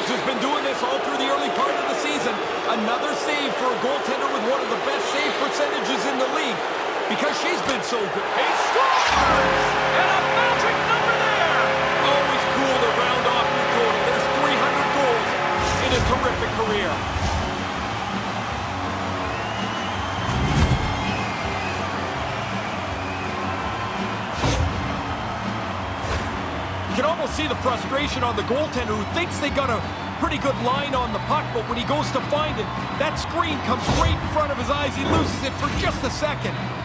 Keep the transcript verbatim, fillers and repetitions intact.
has been doing this all through the early part of the season. Another save for a goaltender with one of the best save percentages in the league because she's been so good. He scores! And a magic number there! Always cool to round off your total. There's three hundred goals in a terrific career. You can almost see the frustration on the goaltender who thinks they got a pretty good line on the puck, but when he goes to find it, that screen comes right in front of his eyes. He loses it for just a second.